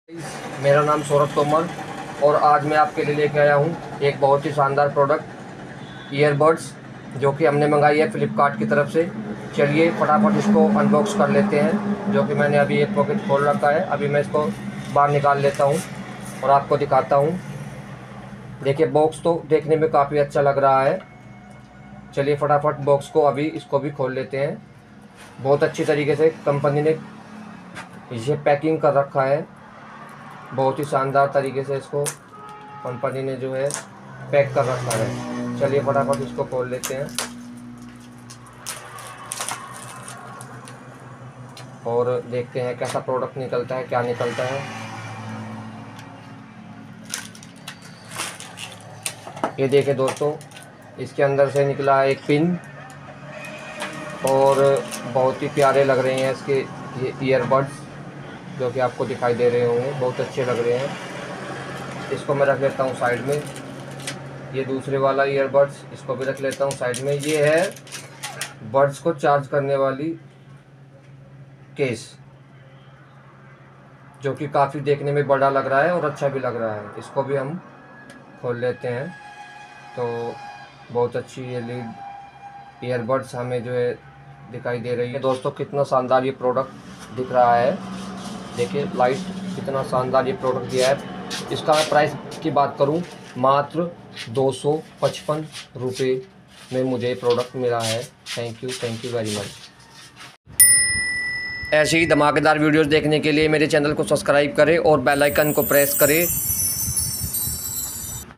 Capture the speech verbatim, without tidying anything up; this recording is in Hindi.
मेरा नाम सौरभ तोमर और आज मैं आपके लिए लेके आया हूँ एक बहुत ही शानदार प्रोडक्ट ईयरबड्स जो कि हमने मंगाई है फ्लिपकार्ट की तरफ से। चलिए फटाफट इसको अनबॉक्स कर लेते हैं, जो कि मैंने अभी एक पॉकेट खोल रखा है। अभी मैं इसको बाहर निकाल लेता हूँ और आपको दिखाता हूँ। देखिए बॉक्स तो देखने में काफ़ी अच्छा लग रहा है। चलिए फटाफट बॉक्स को अभी इसको भी खोल लेते हैं। बहुत अच्छी तरीके से कंपनी ने इसे पैकिंग कर रखा है। बहुत ही शानदार तरीके से इसको कंपनी ने जो है पैक कर रखा है। चलिए फटाफट इसको खोल लेते हैं और देखते हैं कैसा प्रोडक्ट निकलता है, क्या निकलता है। ये देखें दोस्तों, इसके अंदर से निकला है एक पिन और बहुत ही प्यारे लग रहे हैं इसके ये ईयरबड्स, जो कि आपको दिखाई दे रहे होंगे। बहुत अच्छे लग रहे हैं। इसको मैं रख लेता हूँ साइड में। ये दूसरे वाला ईयरबड्स, इसको भी रख लेता हूँ साइड में। ये है बड्स को चार्ज करने वाली केस, जो कि काफ़ी देखने में बड़ा लग रहा है और अच्छा भी लग रहा है। इसको भी हम खोल लेते हैं। तो बहुत अच्छी ये लीड ईयरबड्स हमें जो है दिखाई दे रही है। दोस्तों कितना शानदार ये प्रोडक्ट दिख रहा है। देखिए लाइट कितना शानदार ये प्रोडक्ट दिया है। इसका मैं प्राइस की बात करूं, मात्र दो सौ पचपन रुपये में मुझे ये प्रोडक्ट मिला है। Thank you thank you very much. ऐसे ही धमाकेदार वीडियोस देखने के लिए मेरे चैनल को सब्सक्राइब करें और बेल आइकन को प्रेस करें